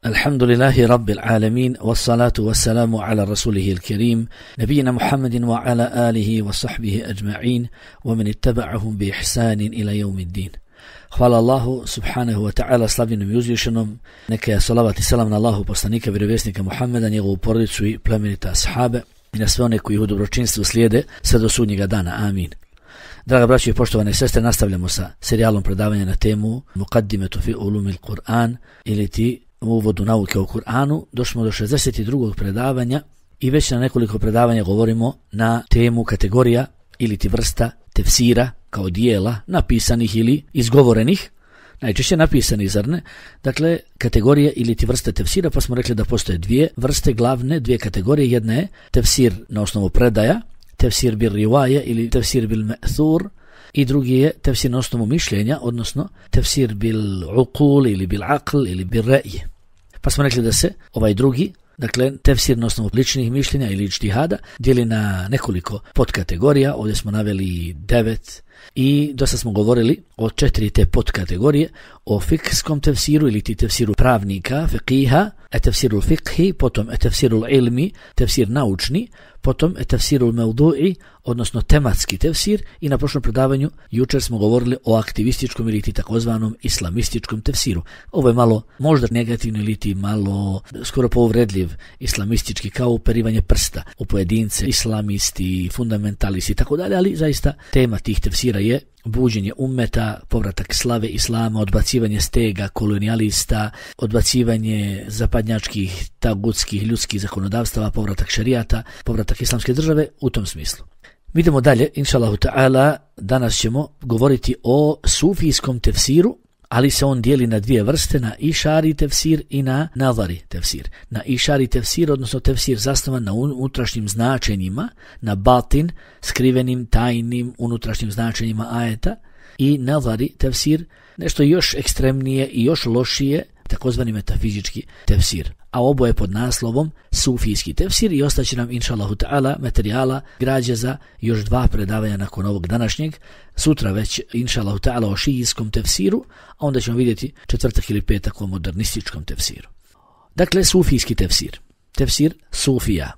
Alhamdulillahi Rabbil Alamin, wassalatu wassalamu ala rasulihi al-karim, nabijina Muhammedin wa ala alihi wa sahbihi ajma'in, wa man ittaba'ahum bi ihsanin ila yawmiddin. Hvala Allahu subhanahu wa ta'ala, slavljenom i uzvišenom, neka je salavat i salam na Allahu poslanika, vjerovjesnika Muhammeda, njegovu porodicu i plemenite ashabe i na sve one koji u dobročinstvu slijede sve do sudnjega dana. Amin. Draga braćo i poštovane sestre, nastavljamo sa serijalom predavanja na temu Muqaddimetu fi ulumil Kur'an, ili ti u uvodu nauke o Kur'anu. Došli do 62. predavanja i već na nekoliko predavanja govorimo na temu kategorija ili ti vrsta tefsira kao dijela napisanih ili izgovorenih, najčešće napisanih, zar ne? Dakle, kategorije ili ti vrste tefsira, pa smo rekli da postoje dvije vrste glavne, dvije kategorije. Jedna je tefsir na osnovu predaja, tefsir bil rivaje ili tefsir bil me'thur, i drugi je tefsir na osnovu mišljenja, odnosno tefsir bil uqul ili bil aql ili bil ra'j. Pa smo rekli da se ovaj drugi, dakle tefsir na osnovu ličnih mišljenja ili ijtihada, dijeli na nekoliko podkategorija. Ovdje smo naveli 9 i dosta smo govorili o 4 te podkategorije: o fikskom tefsiru ili ti tefsiru pravnika, fiqiha, tefsiru fiqhi, potom tefsiru ilmi, tefsir naučni, potom tefsiru mevdu'i, odnosno tematski tefsir, i na prošlom predavanju jučer smo govorili o aktivističkom ili ti takozvanom islamističkom tefsiru. Ovo je malo možda negativno ili ti malo skoro povredljiv islamistički, kao uperivanje prsta u pojedince, islamisti, fundamentalisti i tako dalje, ali zaista tema tih tefsira je buđenje ummeta, povratak slave islama, odbacivanje stega kolonijalista, odbacivanje zapadnjačkih, tagutskih, ljudskih zakonodavstava, povratak šerijata, povratak islamske države u tom smislu. Mi idemo dalje, inšallahu ta'ala. Danas ćemo govoriti o sufijskom tefsiru, ali se on dijeli na dvije vrste, na išari tefsir i na nazari tefsir. Na išari tefsir, odnosno tefsir zasnovan na unutrašnjim značenjima, na batin, skrivenim, tajnim, unutrašnjim značenjima ajeta, i nazari tefsir, nešto još ekstremnije i još lošije, takozvani metafizički tefsir. A oboje pod naslovom sufijski tefsir, i ostaće nam inšallahu ta'ala materijala, građe za još 2 predavanja nakon ovog današnjeg. Sutra već inšallahu ta'ala o šijijskom tefsiru, a onda ćemo vidjeti četvrtak ili petak o modernističkom tefsiru. Dakle, sufijski tefsir, tefsir sufija.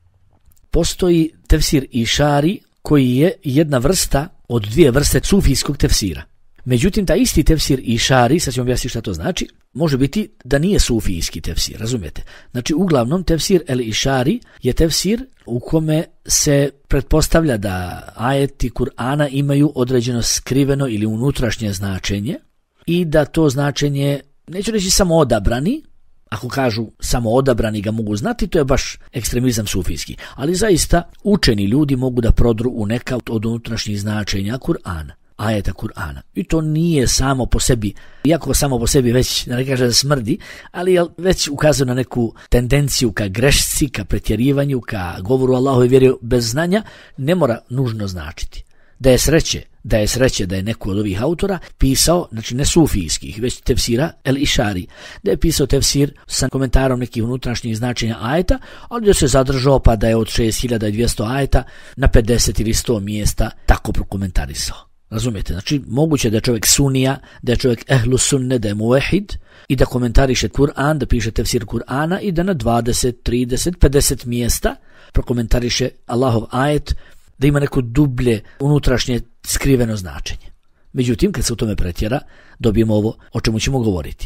Postoji tefsir išari koji je jedna vrsta od dvije vrste sufijskog tefsira. Međutim, taj isti tefsir išari, sad ćemo objasniti šta to znači, može biti da nije sufijski tefsir, razumijete? Znači, uglavnom, tefsir el išari je tefsir u kome se pretpostavlja da ajeti Kur'ana imaju određeno skriveno ili unutrašnje značenje i da to značenje, neću reći samo odabrani, ako kažu samo odabrani ga mogu znati, to je baš ekstremizam sufijski, ali zaista učeni ljudi mogu da prodru u neka od unutrašnjih značenja Kur'ana, ajeta Kur'ana. I to nije samo po sebi, iako samo po sebi već, ne kaže da smrdi, ali već ukazuje na neku tendenciju ka grešci, ka pretjerivanju, ka govoru Allahove vjeri bez znanja, ne mora nužno značiti. Da je sreće da je neko od ovih autora pisao, znači ne sufijskih, već tefsira el išari, da je pisao tefsir sa komentarom nekih unutrašnjih značenja ajeta, ali da se zadržao pa da je od 6200 ajeta na 50 ili 100 mjesta tako prokomentarisao. Razumijete? Znači, moguće da je čovjek sunija, da je čovjek ehlu sunne, da je muvehid i da komentariše Kur'an, da piše tefsir Kur'ana i da na 20, 30, 50 mjesta prokomentariše Allahov ajet, da ima neko dublje unutrašnje skriveno značenje. Međutim, kad se u tome pretjera, dobijemo ovo o čemu ćemo govoriti.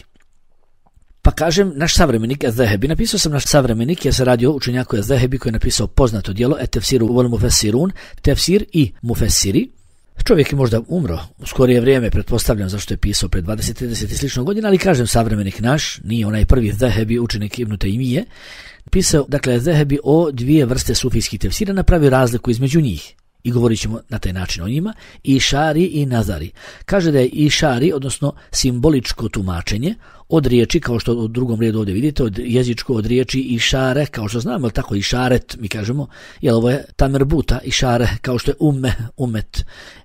Pa kažem, naš savremenik Az-Zahebi, napisao sam naš savremenik, jer se radi o učenjaku Az-Zahebi koji je napisao poznato djelo tefsiru wal mufessirun, tefsir i mufessiri. Čovjek je možda umro u skorije vrijeme, pretpostavljam, zašto je pisao pred 20, 30 i slično godina, ali kažem, savremenik naš, nije onaj prvi Az-Zahebi, učenik Ibn Taymije, pisao, dakle, Az-Zahebi o dvije vrste sufijskih tefsira, napravi razliku između njih. I govorit ćemo na taj način o njima, išari i nazari. Kaže da je išari, odnosno simboličko tumačenje, od riječi, kao što u drugom redu ovdje vidite, od jezičko, od riječi išare, kao što znamo, tako išaret, mi kažemo, jer ovo je tamerbuta, išare, kao što je umet,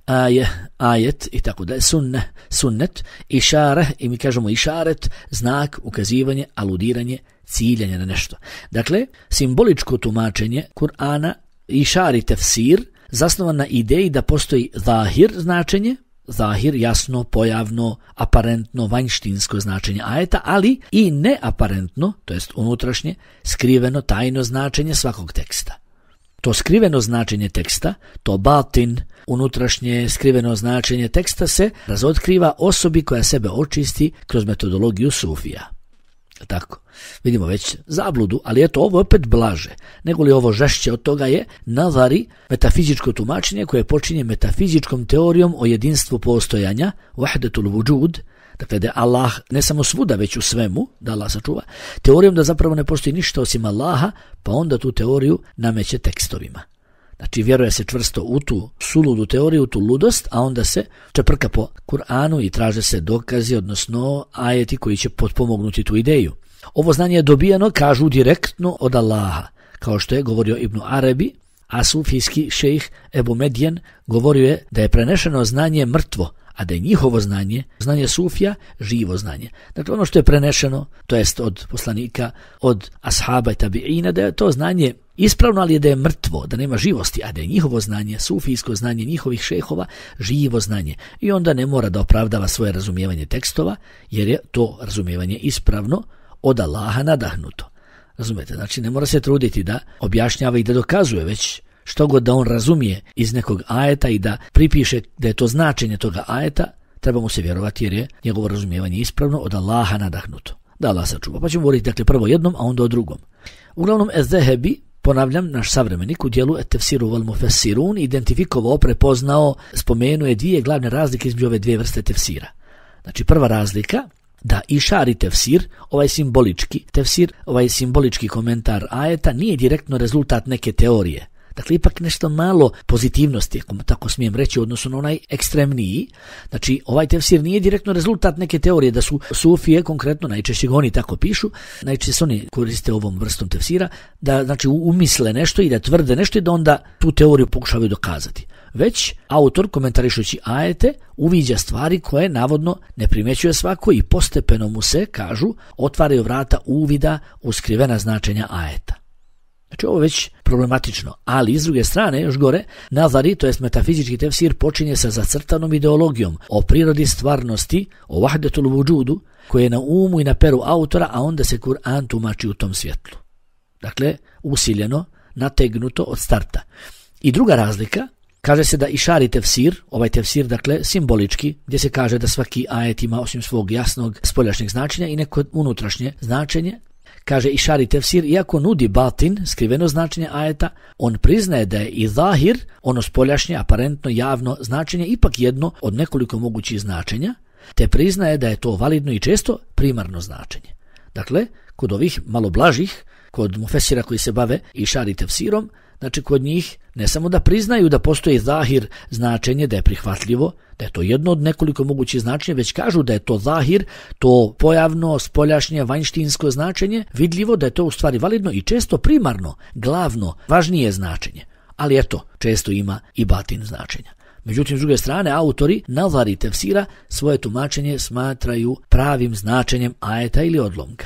ajet i tako da je sunnet, išare, i mi kažemo išaret, znak, ukazivanje, aludiranje, ciljanje na nešto. Dakle, simboličko tumačenje Kur'ana, išari tefsir, zasnovan na ideji da postoji zahir značenje, zahir, jasno, pojavno, aparentno, vanjštinsko značenje ajeta, ali i neaparentno, to jest unutrašnje, skriveno, tajno značenje svakog teksta. To skriveno značenje teksta, to batin, unutrašnje skriveno značenje teksta se razotkriva osobi koja sebe očisti kroz metodologiju sufija. Tako, vidimo već zabludu, ali eto ovo opet blaže, nego li ovo žešće od toga je nazari, metafizičko tumačenje koje počinje metafizičkom teorijom o jedinstvu postojanja, wahdatul wujud, dakle da je Allah ne samo svuda već u svemu, da Allah sačuva, teorijom da zapravo ne postoji ništa osim Allaha, pa onda tu teoriju nameće tekstovima. Znači vjeruje se čvrsto u tu suludu teoriju, tu ludost, a onda se čeprka po Kur'anu i traže se dokazi, odnosno ajeti koji će potpomognuti tu ideju. Ovo znanje je dobijeno, kažu, direktno od Allaha, kao što je govorio Ibn Arabi, a sufijski šejh Ebu Medjen govorio je da je prenešeno znanje mrtvo, a da je njihovo znanje, znanje sufija, živo znanje. Dakle, ono što je prenešeno, to jest od poslanika, od ashaba i tabiina, da je to znanje ispravno, ali je da je mrtvo, da nema živosti, a da je njihovo znanje, sufijsko znanje njihovih šejhova, živo znanje. I onda ne mora da opravdava svoje razumijevanje tekstova, jer je to razumijevanje ispravno od Allaha nadahnuto. Razumijete? Znači, ne mora se truditi da objašnjava i da dokazuje, već što god da on razumije iz nekog ajeta i da pripiše da je to značenje toga ajeta, treba mu se vjerovati jer je njegovo razumijevanje ispravno od Allaha nadahnuto. Da Allah sačuva. Pa ćemo govoriti dakle prvo jednom, a onda o drugom. Uglavnom, Ez-Zehebi, ponavljam, naš savremenik u dijelu Et-Tefsiru wal Mufassirun identifikovao, prepoznao, spomenuo je dvije glavne razlike između ove dvije vrste tefsira. Znači prva razlika, da išari tefsir, ovaj simbolički tefsir, ovaj simbolički komentar ajeta nije direktno rezultat neke teorije. Dakle, ipak nešto malo pozitivnosti, ako tako smijem reći, odnosno na onaj ekstremniji. Znači, ovaj tefsir nije direktno rezultat neke teorije, da su sufije, konkretno, najčešće oni tako pišu, najčešće se oni koriste ovom vrstom tefsira, da znači umisle nešto i da tvrde nešto i da onda tu teoriju pokušavaju dokazati. Već autor, komentarišući ajete, uviđa stvari koje navodno ne primjećuje svako i postepeno mu se, kažu, otvaraju vrata uvida u skrivena značenja ajeta. Znači ovo je već problematično, ali s druge strane, još gore, nazari, to jest metafizički tefsir, počinje sa zacrtanom ideologijom o prirodi stvarnosti, o wahdatul wujudu, koje je na umu i na peru autora, a onda se Kur'an tumači u tom svjetlu. Dakle, usiljeno, nategnuto od starta. I druga razlika, kaže se da išari tefsir, ovaj tefsir, dakle, simbolički, gdje se kaže da svaki ajet ima osim svog jasnog spoljašnjeg značenja i neko unutrašnje značenje. Kaže išari tefsir, iako nudi batin, skriveno značenje ajeta, on priznaje da je i zahir, ono spoljašnje, aparentno, javno značenje, ipak jedno od nekoliko mogućih značenja, te priznaje da je to validno i često primarno značenje. Dakle, kod ovih malo blažih, kod mufesira koji se bave išari tefsirom, znači kod njih ne samo da priznaju da postoji zahir značenje, da je prihvatljivo, da je to jedno od nekoliko mogućih značenja, već kažu da je to zahir, to pojavno, spoljašnje, vanjštinsko značenje, vidljivo da je to u stvari validno i često primarno, glavno, važnije značenje. Ali eto, često ima i batin značenja. Međutim, s druge strane, autori nazari tefsira svoje tumačenje smatraju pravim značenjem ajeta ili odlomka.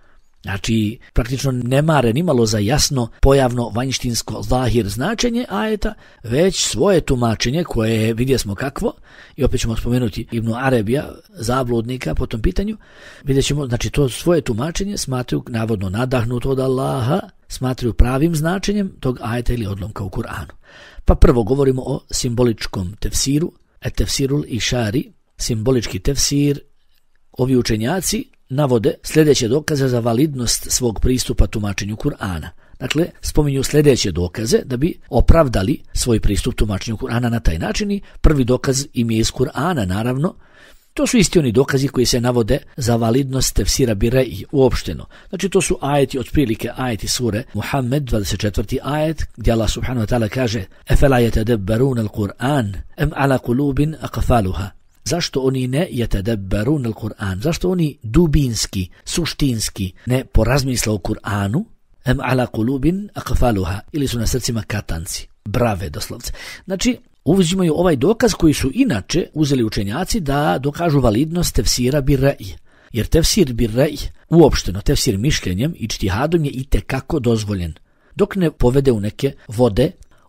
Znači, praktično ne mare nimalo za jasno pojavno vanjštinsko zahir značenje ajeta, već svoje tumačenje koje vidjeli smo kakvo, i opet ćemo spomenuti Ibn Arabija, zabludnika po tom pitanju, vidjet ćemo, znači to svoje tumačenje smatraju navodno nadahnuto od Allaha, smatraju pravim značenjem tog ajeta ili odlomka u Kur'anu. Pa prvo govorimo o simboličkom tefsiru, et-tefsirul išari, simbolički tefsir. Ovi učenjaci navode sljedeće dokaze za validnost svog pristupa tumačenju Kur'ana. Dakle, spominju sljedeće dokaze da bi opravdali svoj pristup tumačenju Kur'ana na taj način i prvi dokaz im je iz Kur'ana, naravno. To su isti oni dokazi koji se navode za validnost tefsira Bire'i uopšteno. Znači, to su ajeti, otprilike ajeti sure Muhammed, 24. ajet, gdje Allah subhanahu wa ta'ala kaže Efela yatadabbarun al-Qur'an, em ala kulubin aqfaluha. Zašto oni ne yatadabbarun al-Qur'an? Zašto oni dubinski, suštinski ne porazmisle o Kur'anu? Em ala kulubin aqfaluha. Ili su na srcima katanci, brave doslovce. Znači, uzimaju ovaj dokaz koji su inače uzeli učenjaci da dokažu validnost tefsira Bire'i. Jer tefsir Bire'i, uopšteno tefsir mišljenjem i ijtihadom je itekako dozvoljen. Dok ne povede u neke vode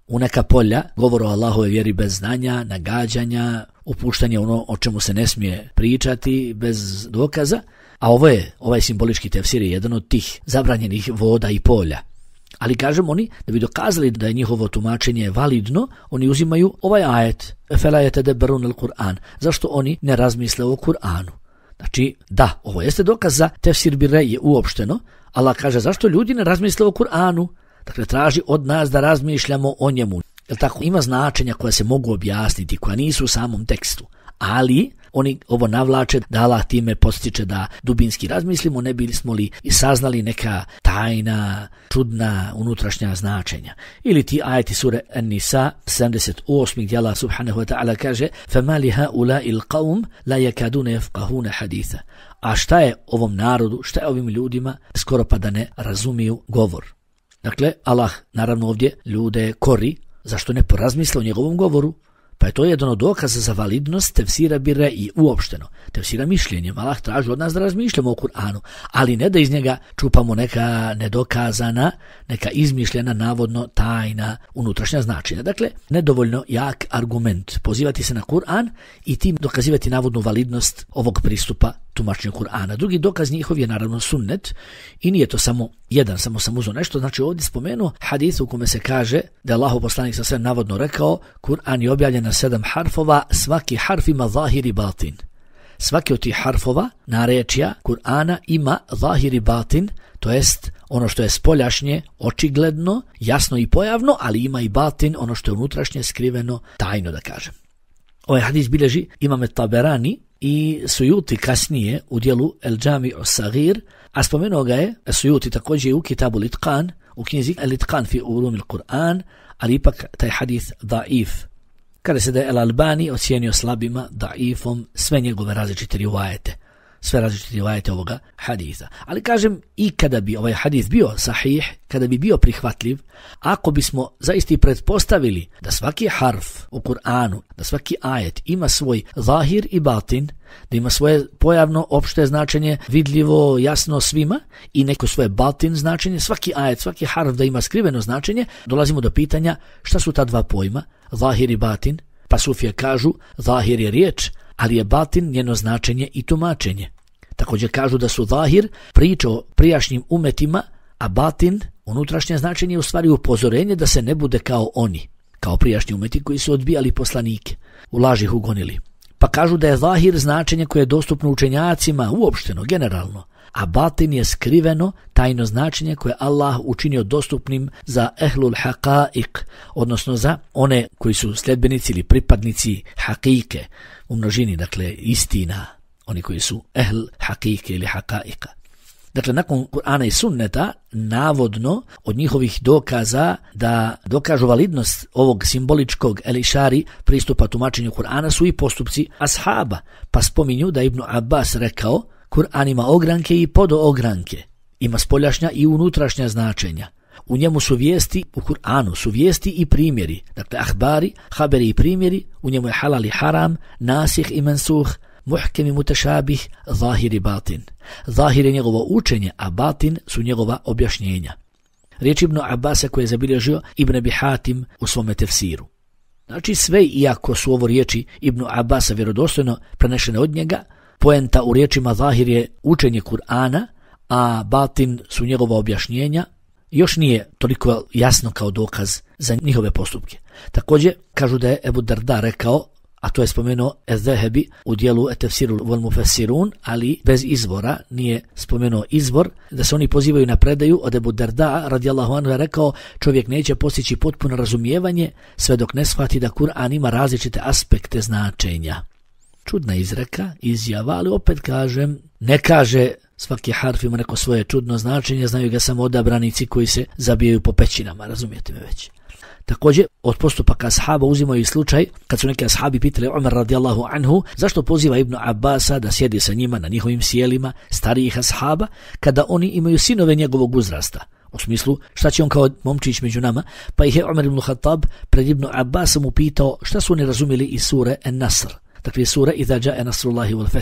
u neka polja, govor o Allahove vjeri bez znanja, nagađanja, upuštanje ono o čemu se ne smije pričati bez dokaza, a ovaj simbolički tefsir je jedan od tih zabranjenih voda i polja. Ali kažem, oni da bi dokazali da je njihovo tumačenje validno, oni uzimaju ovaj ajet fela yatadabbarun al-Qur'an. Zašto oni ne razmisle o Kur'anu? Znači, da, ovo jeste dokaz za tefsir bir ra'yi uopšteno. Allah kaže zašto ljudi ne razmisle o Kur'anu? Dakle, traži od nas da razmišljamo o njemu. Jel tako? Ima značenja koja se mogu objasniti, koja nisu u samom tekstu. Ali oni ovo navlače da Allah time postiče da dubinski razmislimo, ne bismo li i saznali neka tajna, čudna, unutrašnja značenja. Ili ti ajeti sure An-Nisa 78. gdje Allah subhanahu wa ta'ala kaže فَمَا لِهَؤُلَاءِ الْقَوْمِ لَا يَكَادُونَ يَفْقَهُونَ حَدِيثًا. A šta je ovom narodu, šta je ovim ljudima, skoro pa da ne razumiju govor. Dakle, Allah naravno ovdje ljude kori, zašto ne porazmisle o njegovom govoru? Pa je to jedan od dokaza za validnost tefsira bir ra'yi uopšteno. Tefsira mišljenjem. Allah traži od nas da razmišljamo o Kur'anu, ali ne da iz njega čupamo neka nedokazana, neka izmišljena, navodno tajna unutrašnja značenja. Dakle, nedovoljno jak argument. Pozivati se na Kur'an i tim dokazivati navodnu validnost ovog pristupa tumačenju Kur'ana. Drugi dokaz njihov je naravno sunnet i nije to samo jedan, samo sam uzeo nešto. Znači ovdje spomenuo hadis u kome se kaže da je Allahov poslanik sa sve navodno rekao Kur'an je objavljen na 7 harfova, svaki harf ima zahir i batin. Svaki od tih harfova, narečja Kur'ana ima zahir i batin, to jest ono što je spoljašnje, očigledno, jasno i pojavno, ali ima i batin, ono što je unutrašnje, skriveno, tajno da kažem. Ovaj hadis bilježi Imam Taberani i Sujuti kasnije u dijelu El Džami Sagir, a spomenuo ga je Sujuti također u Kitabu Litqan, u knjizi Litqan fi ulumil Kur'an, ali ipak taj hadis daif. Kada se da je El Albani ocijenio slabima, daifom, sve njegove različite rivajete. Sve različite rivajete ovoga haditha. Ali kažem, i kada bi ovaj hadith bio sahih, kada bi bio prihvatljiv, ako bismo zaista pretpostavili da svaki harf u Kur'anu, da svaki ajet ima svoj zahir i batin, da ima svoje pojavno opšte značenje, vidljivo, jasno svima, i neko svoje batin značenje, svaki ajet, svaki harf da ima skriveno značenje, dolazimo do pitanja šta su ta dva pojma, zahir i batin. Pa sufije kažu, zahir je riječ, ali je batin njeno značenje i tumačenje. Također kažu da su zahir priča o prijašnjim umetima, a batin, unutrašnje značenje, je u stvari upozorenje da se ne bude kao oni, kao prijašnji umeti koji su odbijali poslanike, u laži ih ugonili. Pa kažu da je zahir značenje koje je dostupno učenjacima uopšteno, generalno, a batin je skriveno, tajno značenje koje Allah učinio dostupnim za ehlul haqa'iq, odnosno za one koji su sljedbenici ili pripadnici haqiqe, u množini, dakle istina, oni koji su ehl haqiqe ili haqa'iqa. Dakle, nakon Kur'ana i sunneta, navodno od njihovih dokaza da dokažu validnost ovog simboličkog elišari pristupa tumačenju Kur'ana su i postupci ashaba, pa spominju da Ibn Abbas rekao Kur'an ima ogranke i podoogranke, ima spoljašnja i unutrašnja značenja. U njemu su vijesti, u Kur'anu su vijesti i primjeri, dakle ahbari, haberi i primjeri, u njemu je halal i haram, nasih i mansuh, muhkem i mutešabih, zahir i batin. Zahir je njegovo učenje, a batin su njegova objašnjenja. Riječ Ibn Abbasa koje je zabilježio Ibn Abi Hatim u svome tefsiru. Znači sve, iako su ovo riječi Ibn Abbasa vjerodostojno prenešene od njega, poenta u riječima zahir je učenje Kur'ana, a batin su njegova objašnjenja, još nije toliko jasno kao dokaz za njihove postupke. Također kažu da je Ebu Darda rekao, a to je spomenuo Ez-Zahebi u dijelu Et-Tefsiru wal Mufassirun, ali bez izvora, nije spomenuo izvor, da se oni pozivaju na predaju od Ebu Darda radijallahu anhu, je rekao čovjek neće postići potpuno razumijevanje sve dok ne shvati da Kur'an ima različite aspekte značenja. Čudna izreka, izjava, ali opet kažem, ne kaže svaki harf ima neko svoje čudno značenje, znaju ga samo odabranici koji se zabijaju po pećinama, razumijete me već. Također, od postupaka ashaba uzimaju i slučaj kad su neki ashabi pitali Umar radijallahu anhu zašto poziva Ibn Abbasa da sjedi sa njima na njihovim sjelima starijih ashaba kada oni imaju sinove njegovog uzrasta. U smislu, šta će on kao momčić među nama? Pa ih je Umar ibn Khattab pred Ibn Abbasom upitao šta su oni razumjeli iz sure An-Nasr. Dakle, sura Iza ja'a nasrullahi wal fath.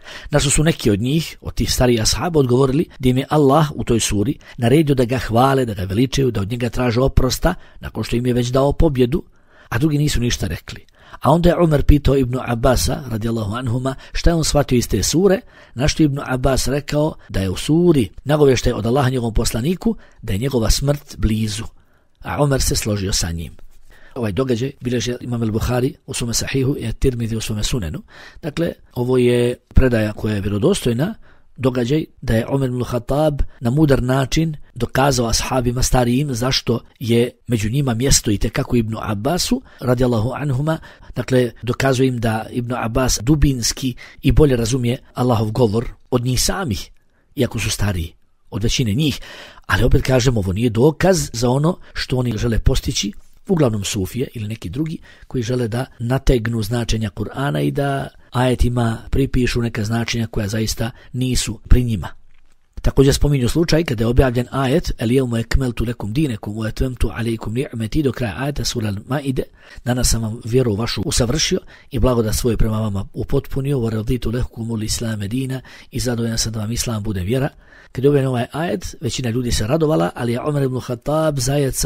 Na što su neki od njih, od tih starijih ashaba, odgovorili da im je Allah u toj suri naredio da ga hvale, da ga veličaju, da od njega traže oprosta, nakon što im je već dao pobjedu, a drugi nisu ništa rekli. A onda je Umar pitao Ibnu Abasa, radijallahu anhuma, šta je on shvatio iz te sure, na što Ibnu Abbas rekao da je u suri nagovještaj od Allaha njegovom poslaniku, da je njegova smrt blizu. A Umar se složio sa njim. Ovaj događaj bilježi Imam al-Buhari u svome sahihu i Tirmidhi u svome sunenu. Dakle, ovo je predaja koja je vjerodostojna, događaj da je Omer ibn Khattab na mudar način dokazao ashabima starijim zašto je među njima mjesto i tekako Ibnu Abbasu, radijallahu anhuma. Dakle, dokazuje im da Ibnu Abbas dubinski i bolje razumije Allahov govor od njih samih, iako su stariji od većine njih. Ali opet kažem, ovo nije dokaz za ono što oni žele postići, uglavnom sufije ili neki drugi koji žele da nategnu značenja Kur'ana i da ajetima pripišu neka značenja koja zaista nisu pri njima. Također spominju slučaj kada je objavljen ajet El-jevmu ekmeltu lekum dinekum wa etmemtu alejkum ni'meti do kraja ajeta sura Al-Maide. Danas sam vam vjeru vašu usavršio i blagodat svoju prema vama upotpunio, wa raditu lekumul islame dina, i zadovoljan sam da vam islam bude vjera. Kad je objavljen ovaj ajet, većina ljudi se radovala, ali je Omer ibn Khattab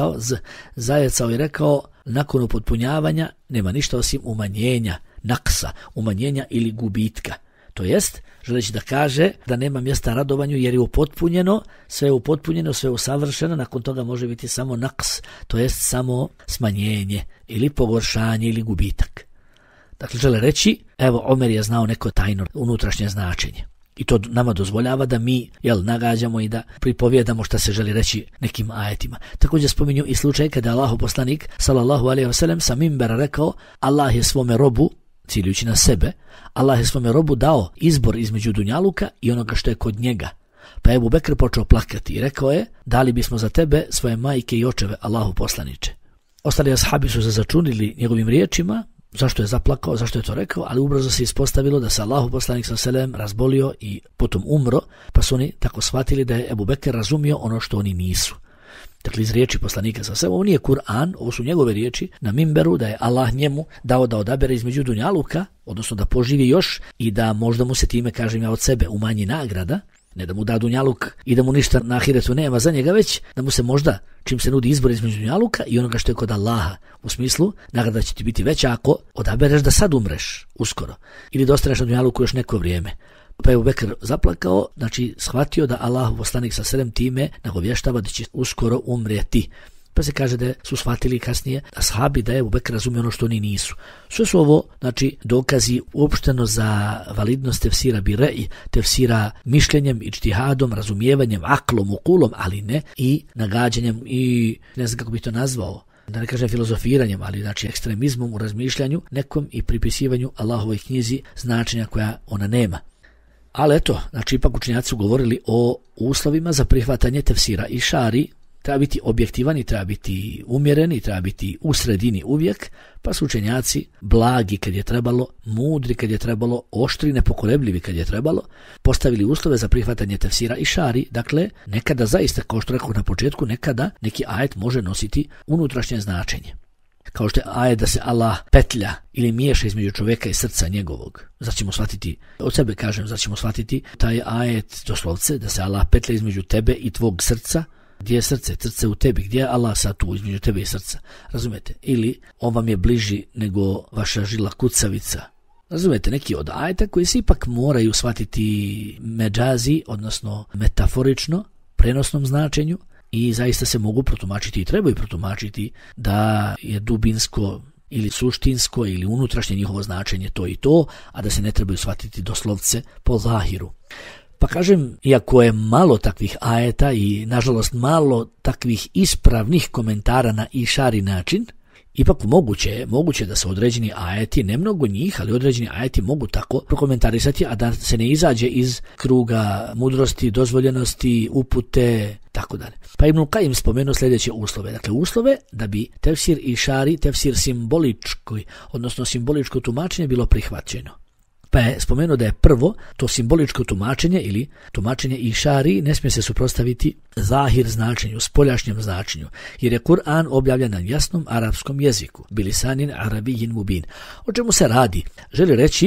zajecao i rekao, nakon upotpunjavanja nema ništa osim umanjenja, naksa, umanjenja ili gubitka. To jest, želeći da kaže da nema mjesta radovanju jer je upotpunjeno, sve je upotpunjeno, sve je usavršeno, nakon toga može biti samo naks, to jest samo smanjenje ili pogoršanje ili gubitak. Dakle, žele reći, evo, Omer je znao neko tajno unutrašnje značenje. I to nama dozvoljava da mi nagađamo i da pripovjedamo šta se želi reći nekim ajetima. Također spominju i slučaj kada je Allahov poslanik sallallahu alejhi ve sellem sa minbera rekao, Allah je svome robu, ciljujući na sebe, Allah je svome robu dao izbor između dunjaluka i onoga što je kod njega. Pa je Ebu Bekr počeo plakati i rekao je, dali bismo za tebe svoje majke i očeve, Allahu poslaniče. Ostali ashabi su se začunili njegovim riječima, zašto je zaplakao, zašto je to rekao, ali ubrzo se ispostavilo da se Allahu poslanik sallallahu razbolio i potom umro, pa su oni tako shvatili da je Ebu Bekr razumio ono što oni nisu. Dakle, iz riječi poslanika sallallahu, ovo nije Kur'an, ovo su njegove riječi na minberu, da je Allah njemu dao da odabere između dunjaluka, odnosno da poživi još i da možda mu se time, kažem ja od sebe, umanji nagrada, ne da mu da dunjaluk i da mu ništa na ahiretu nema za njega, već da mu se možda, čim se nudi izbor između dunjaluka i onoga što je kod Allaha, u smislu, nagrada će ti biti veća ako odabereš da sad umreš uskoro ili da ostaneš na dunjaluku još neko vrijeme. Pa je Ebu Bekr zaplakao, znači shvatio da Allah poslanik sa selem time nagovještava da će uskoro umrijeti. Pa se kaže da su shvatili kasnije ashabi da je Ebu Bekr razumio ono što oni nisu. Sve su ovo, znači, dokazi uopšteno za validnost tefsira bire'i, tefsira mišljenjem, ijtihadom, razumijevanjem, aklom, ukulom, ali ne i nagađanjem i ne znam kako bi to nazvao, da ne kažem filozofiranjem, ali znači ekstremizmom u razmišljanju nekom i pripisivanju Allahovoj knjizi značenja koja ona nema. Ali eto, znači ipak učenjaci su govorili o uslovima za prihvatanje tefsira i šari. Treba biti objektivan i treba biti umjeren i treba biti u sredini uvijek, pa su učenjaci blagi kad je trebalo, mudri kad je trebalo, oštri, nepokolebljivi kad je trebalo, postavili uslove za prihvatanje tefsira i šari. Dakle, nekada zaista, kao što rekao na početku, nekada neki ajet može nositi unutrašnje značenje. Kao što je ajet da se Allah petlja ili miješa između čovjeka i srca njegovog. Zato ćemo shvatiti, od sebe kažem, zato ćemo shvatiti taj ajet doslovce, da se Allah petlja između tebe i tvog srca. Gdje je srce? Srce u tebi. Gdje je Allah sad tu između tebe i srca? Razumete? Ili on vam je bliži nego vaša žila kucavica. Razumete? Neki od ajeta koji se ipak moraju shvatiti međazi, odnosno metaforično, prenosnom značenju, i zaista se mogu protumačiti i trebaju protumačiti da je dubinsko ili suštinsko ili unutrašnje njihovo značenje to i to, a da se ne trebaju shvatiti doslovce po zahiru. Pa kažem, iako je malo takvih ajeta i nažalost malo takvih ispravnih komentara na išari način, ipak moguće da se određeni ajeti, ne mnogo njih, ali određeni ajeti mogu tako prokomentarisati, a da se ne izađe iz kruga mudrosti, dozvoljenosti, upute, tako dalje. Pa Ibn Kajim spomenuo sljedeće uslove. Dakle, uslove da bi tefsir išari, tefsir simbolički, odnosno simboličko tumačenje bilo prihvaćeno. Pa je spomenuo da je prvo to simboličko tumačenje ili tumačenje išari ne smije se suprotstaviti zahir značenju, spoljašnjem značenju, jer je Kur'an objavljen na jasnom arapskom jeziku, bilisanin arabijin mubin. O čemu se radi? Želi reći,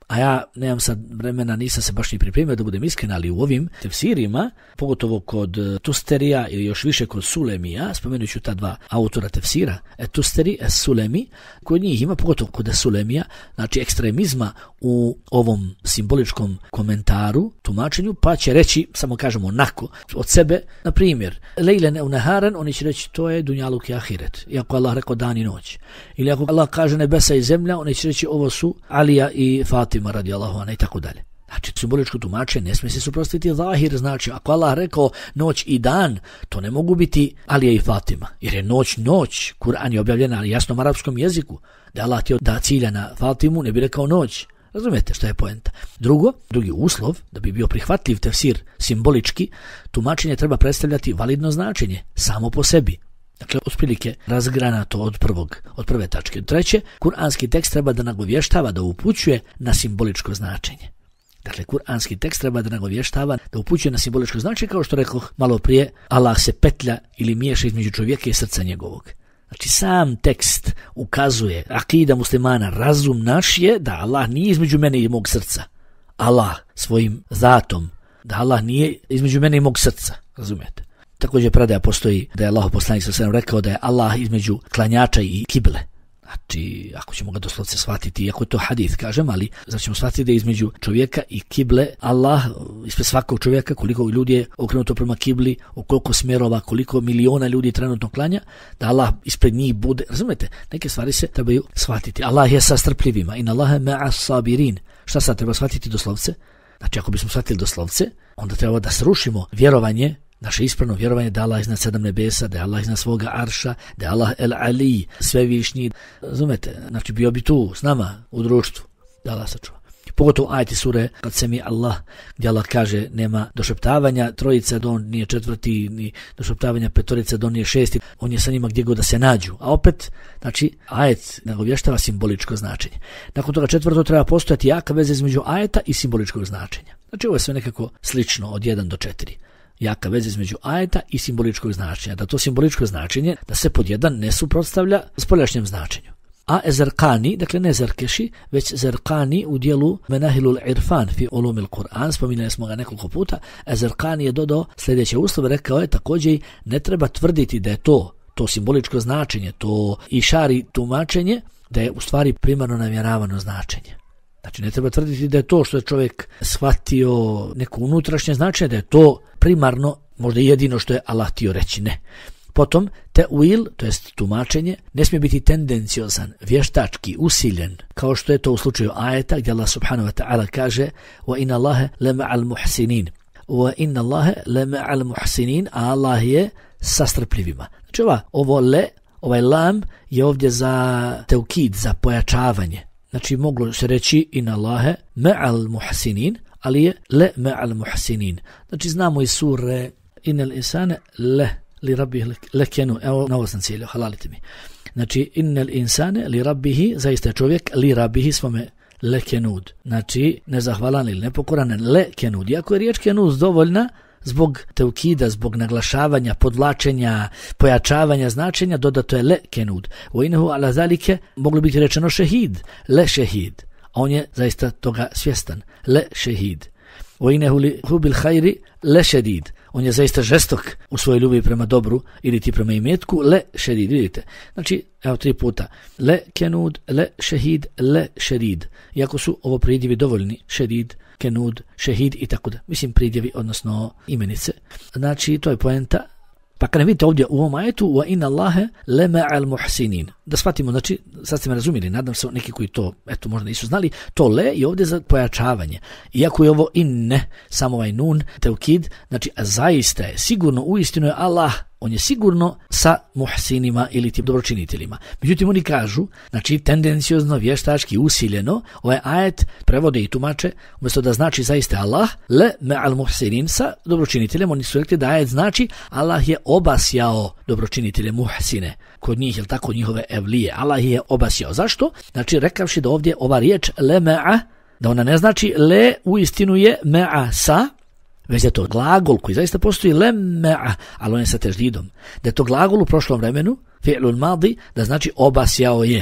a ja nemam sad vremena, nisam se baš ni pripremio da budem iskren, ali u ovim tefsirima, pogotovo kod Tusterija ili još više kod Sulemija, spomenut ću ta dva autora tefsira, Tusteri, Sulemi, kod njih ima, pogotovo kod Sulemija, znači ekstremizma u ovom simboličkom komentaru, tumačenju, pa će reći, samo kažemo onako, od sebe, na primjer, lejlen u naharan, oni će reći to je dunjaluk i ahiret, iako Allah rekao dan i noć. Ili ako Allah kaže nebesa i zemlja, oni će reći ovo su Alija i Fatima radijallahu anha i tako dalje. Znači, simboličko tumačenje ne smije se suprotstaviti zahir, znači ako Allah rekao noć i dan, to ne mogu biti Alija i Fatima, jer je noć, Kur'an je objavljen na jasnom arapskom jeziku, da Allah htio da cilja na Fatimu, ne bi rekao noć. Razumijete što je poenta? Drugi uslov, da bi bio prihvatljiv tefsir simbolički, tumačenje treba predstavljati validno značenje, samo po sebi. Dakle, otprilike razgranato od prve tačke. Treće, kuranski tekst treba da nagovještava, da upućuje na simboličko značenje. Dakle, kuranski tekst treba da nagovještava, da upućuje na simboličko značenje, kao što rekoh malo prije, Allah se petlja ili miješa između čovjeka i srca njegovog. Znači, sam tekst ukazuje, akida muslimana, razum naš je da Allah nije između mene i mog srca. Allah svojim zatom, da Allah nije između mene i mog srca. Razumijete? Također predaja postoji da je Allah poslanik sallallahu alejhi ve sellem rekao da je Allah između klanjača i kible. Znači, ako ćemo ga doslovce shvatiti, iako je to hadith, kažem, ali znači ćemo shvatiti da je između čovjeka i kible Allah, ispred svakog čovjeka, koliko ljudi je okrenuto prema kibli, u koliko smjerova, koliko miliona ljudi trenutno klanja, da Allah ispred njih bude. Razumete? Neke stvari se trebaju shvatiti. Allah je sa strpljivima. Inna Allahe ma'a sabirin. Šta sad treba shvatiti doslovce? Znači, ako bismo shvatili doslovce, onda treba da srušimo vjerovanje, naše ispravno vjerovanje da Allah iznad 7 nebesa, da je Allah iznad svoga arša, da je Allah el Ali, svevišnji. Razumete? Znači, bio bi tu s nama u društvu, da Allah sačuva. Pogotovo ajeti sure kad se mi Allah, gdje Allah kaže nema došeptavanja trojica, da on nije četvrti, ni došeptavanja petorica, da on nije šesti, on je sa njima gdje god da se nađu. A opet, znači, ajet nagovještava simboličko značenje. Nakon toga četvrto treba postojati jaka veza između ajeta i simboličkog značenja. Znači, ovo je sve nekako slično od 1 do 4. Jaka veza između ajeta i simboličkog značenja. Da to simboličko značenje, da se pod jedan ne suprotstavlja spoljašnjem značenju. A Ezerkani, dakle ne Zerkeši, već Zerkani u dijelu Menahilul Irfan fi ulumil Kur'an, spominjali smo ga nekoliko puta, Ezerkani je dodao sljedeće uslove, rekao je također ne treba tvrditi da je to simboličko značenje, to išari tumačenje, da je u stvari primarno namjeravano značenje. Znači, ne treba tvrditi da je to što je čovjek shvatio neko unutrašnje značenje, da je to primarno, možda jedino što je Allah htio reći, ne. Potom, te'wil, to jest tumačenje, ne smije biti tendenciozan, vještački, usiljen, kao što je to u slučaju ajeta, gdje Allah subhanahu wa ta'ala kaže وَإِنَّ اللَّهَ لَمَعَ الْمُحْسِنِينَ وَإِنَّ اللَّهَ لَمَعَ الْمُحْسِنِينَ a Allah je sa strpljivima. Znači, ovaj lam je ovdje za teukid, za pojačavanje. Znači, moglo se reći inna Allahe ma'al muhsinin, ali je le ma'al muhsinin. Znači, znamo iz sure innal insane li rabbih lekenu. Evo, na ovo sam cijelio, halalite mi. Znači, innal insane li rabbihi, zaista je čovjek, li rabbihi svome lekenud. Znači, nezahvalan ili nepokoran, lekenud. Iako je riječ kenud dovoljna, zbog teukida, zbog naglašavanja, podvlačenja, pojačavanja značenja, dodato je le kenud. U inahu ala zalike moglo biti rečeno šehid, le šehid. A on je zaista toga svjestan, le šehid. U inahu li hubil hajri, le šedid. On je zaista žestok u svojoj ljubavi prema dobru ili ti prema imetku, le šedid. Vidite, znači, evo 3 puta. Le kenud, le šehid, le šedid. Iako su ovo pridjevi dovoljni, šedid, kenud, šehid i tako da. Mislim pridjevi, odnosno imenice. Znači, to je poenta. Pa kada vidite ovdje u ovom ajetu wa inna Allahe lema'al muhsinin. Da shvatimo, znači, sad ste me razumjeli, nadam se neki koji to, eto, možda nisu znali, to le je ovdje za pojačavanje. Iako je ovo inne, samo ovaj nun, teukid, znači, zaista je, sigurno, uistinu je Allah, on je sigurno sa muhsinima ili tim dobročiniteljima. Međutim, oni kažu, znači, tendenciozno, vještački, usiljeno, ovaj ajet prevode i tumače, umjesto da znači zaista Allah, le ma'al muhsinin, sa dobročiniteljem, oni su rekli da ajet znači Allah je obasjao dobročinitelje muhsine. Kod njih, jel tako, njihove evlije. Allah je obasjao. Zašto? Znači, rekavši da ovdje ova riječ le ma'a, da ona ne znači le uistinu je ma'a sa, već je to glagol koji zaista postoji le ma'a, ali on je sa teždidom. Da je to glagol u prošlom vremenu, fi'lul madi, da znači obasjao je.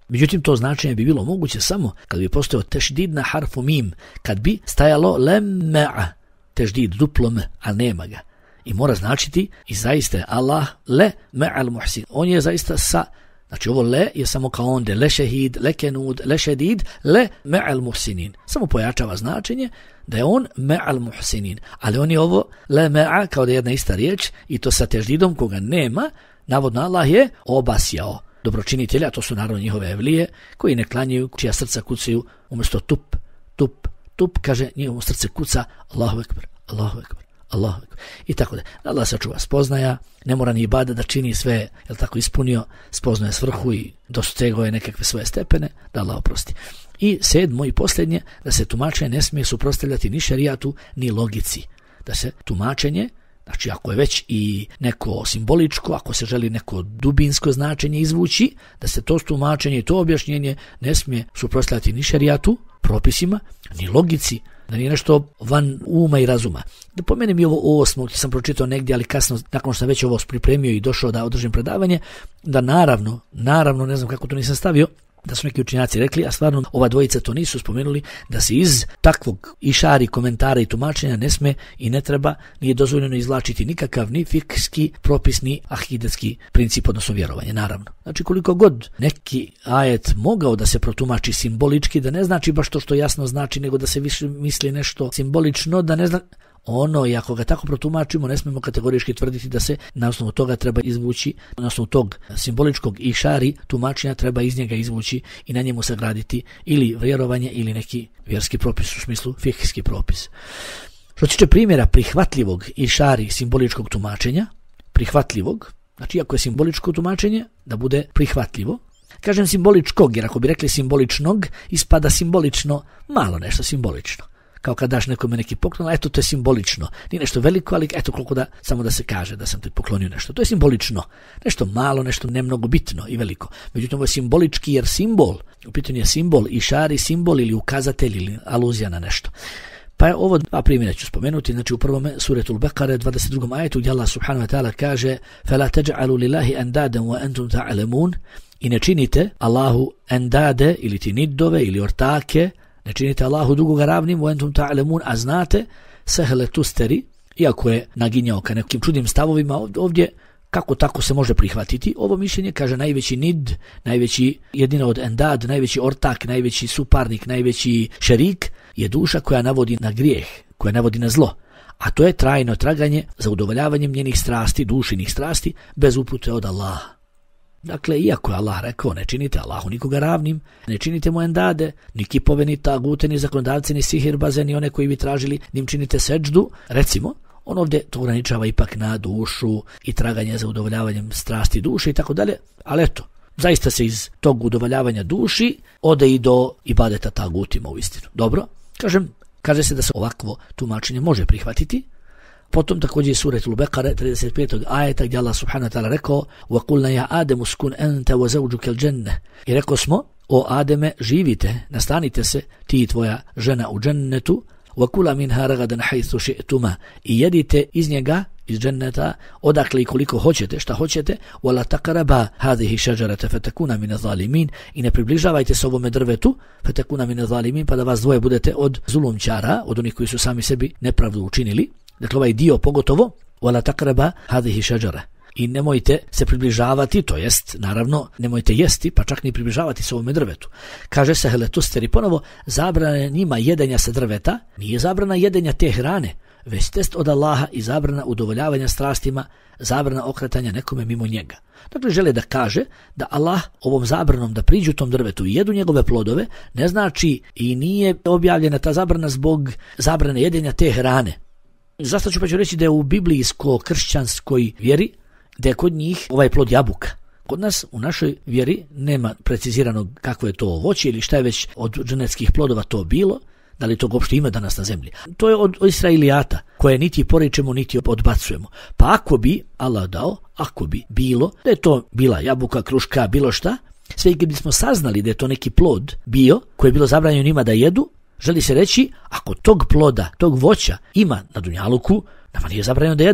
Međutim, to značenje bi bilo moguće samo kad bi postojao tešdid na harfu mim, kad bi stajalo lemma'a, tešdid, duplo m, a nema ga. I mora značiti i zaista je Allah le ma'al muhsin. On je zaista sa, znači ovo le je samo kao onde, le šehid, le kenud, le šedid, le ma'al muhsinin. Samo pojačava značenje da je on ma'al muhsinin. Ali on je ovo le ma'a kao da je jedna ista riječ i to sa teždidom koga nema, navodno Allah je obasjao dobročinitelja, to su naravno njihove evlije, koji ne klanjaju, čija srca kucaju umjesto tup, tup, tup, kaže njihovo srce kuca Allahu ekber, Allahu ekber, Allahu ekber. I tako da. Allah sačuva spoznaja, ne mora ni ibadet da čini sve, jel tako, ispunio, spoznaje svrhu i dostegao je nekakve svoje stepene, da Allah oprosti. I sedmo i posljednje, da se tumačenje ne smije suprotstavljati ni šerijatu, ni logici. Da se tumačenje, znači ako je već i neko simboličko, ako se želi neko dubinsko značenje izvući, da se to tumačenje i to objašnjenje ne smije suprotstavljati ni šerijatu, propisima, ni logici, da nije nešto van uma i razuma. Da pomenem i ovo osmo, sam pročitao negdje, ali kasno, nakon što sam već ovo pripremio i došao da održim predavanje, da naravno, ne znam kako to nisam stavio, da su neki učenjaci rekli, a stvarno ova dvojica to nisu spomenuli, da se iz takvog išari, komentara i tumačenja ne sme i ne treba, nije dozvoljeno izvlačiti nikakav ni fikski propis, ni akidetski princip, odnosno vjerovanje, naravno. Znači koliko god neki ajet mogao da se protumači simbolički, da ne znači baš to što jasno znači, nego da se više misli nešto simbolično, da ne zna ono, i ako ga tako protumačimo, ne smemo kategorički tvrditi da se na osnovu toga treba izvući, na osnovu tog simboličkog išari tumačenja treba iz njega izvući i na njemu sagraditi ili vjerovanje ili neki vjerski propis, u smislu fikski propis. Što se tiče primjera prihvatljivog išari simboličkog tumačenja, prihvatljivog, znači ako je simboličko tumačenje, da bude prihvatljivo. Kažem simboličkog, jer ako bi rekli simboličnog, ispada simbolično, malo nešto simbolično. Kao kad daš nekome neki poklon, eto to je simbolično. Nije nešto veliko, ali eto koliko da, samo da se kaže da sam ti poklonio nešto. To je simbolično. Nešto malo, nešto ne mnogo bitno i veliko. Međutim, ovo je simbolički jer simbol, u pitanju je simbol, išari simbol ili ukazatelj ili aluzija na nešto. Pa je ovo dva primjera ću spomenuti. Znači u prvom suretul Bekare 22. ajetu gdje Allah subhanahu wa ta'ala kaže فَلَا تَجْعَلُوا لِلَّهِ أَنْدَادًا وَأَنْتُمْ تَعْلَمُونَ i ne činite Allahu endade ili ti nidove ili ortake, ne činite Allahu drugoga ravnim, وَأَنْتُمْ تَعْلَمُونَ a znate sehle tusteri, iako je naginjao ka nekim čudnim stavovima ovdje, kako tako se može prihvatiti ovo mišljenje, kaže najveći nid, najveći jedina od endad, najveći ortak, najveći suparnik, najveći šerik je duša koja navodi na grijeh, koja navodi na zlo. A to je trajno traganje za udovoljavanjem njenih strasti, dušinih strasti, bez upute od Allaha. Dakle, iako je Allah rekao, ne činite Allahu nikoga ravnim, ne činite mu endade, ni kipove, ni tagute, ni zakonodavce, ni sihirbaze, ni one koji bi tražili, ni im činite seđdu, recimo, on ovdje to ograničava ipak na dušu i traganje za udovoljavanjem strasti duše i tako dalje, ali eto, zaista se iz tog udovoljavanja duši ode i do ibadeta tagutima u istinu. Dobro, kaže se da se ovakvo tumačenje može prihvatiti. Potom također je suretul Bekare 35. ajeta gdje Allah subhanahu wa ta'ala rekao وَقُلْنَا يَا آدَمُ اسْكُنْ أَنْتَ وَزَوْجُكَ الْجَنَّةِ i rekao smo, o Ademe, živite, nastanite se, ti i tvoja žena u džennetu, وَكُلَا مِنْهَا رَغَدًا حَيْثُ شِئْتُمَا i jedite iz njega, iz dženneta, odakle i koliko hoćete, šta hoćete, وَلَا تَقْرَبَا هَذِهِ شَجَرَةَ فَتَكُونَ مِنَ الظَّالِمِينَ i ne približavajte se ovome drvetu, فَتَكُونَ مِنَ الظَّالِمِينَ pa da vas dvoje budete od zulumčara, od onih koji su sami sebi nepravdu učinili. Dakle, ovaj dio pogotovo, وَلَا تَقْرَبَا هَذِهِ شَجَرَةَ i nemojte se približavati, to jest, naravno, nemojte jesti, pa čak ni približavati se ovome drvetu. Kaže se heletusteri ponovo, zabrana njima jedenja sa drveta, nije zabrana jedenja te hrane, već test od Allaha i zabrana udovoljavanja strastima, zabrana okretanja nekome mimo njega. Dakle, žele da kaže da Allah ovom zabranom da priđu tom drvetu i jedu njegove plodove, ne znači i nije objavljena ta zabrana zbog zabrane jedenja te hrane. Zašto ću pa ću reći da je u biblijsko-kršćanskoj vjeri da je kod njih ovaj plod jabuka. Kod nas u našoj vjeri nema precizirano kakvo je to voće ili šta je već od dženetskih plodova to bilo, da li to uopšte ima danas na zemlji. To je od Israilijata koje niti poričemo niti odbacujemo. Pa ako bi Allah dao, ako bi bilo da je to bila jabuka, kruška, bilo šta, sve i kad bismo saznali da je to neki plod bio koji je bilo zabranjeno njima da jedu, želi se reći ako tog ploda, tog voća ima na dunjaluku, nama nije zabranjeno da jedemo.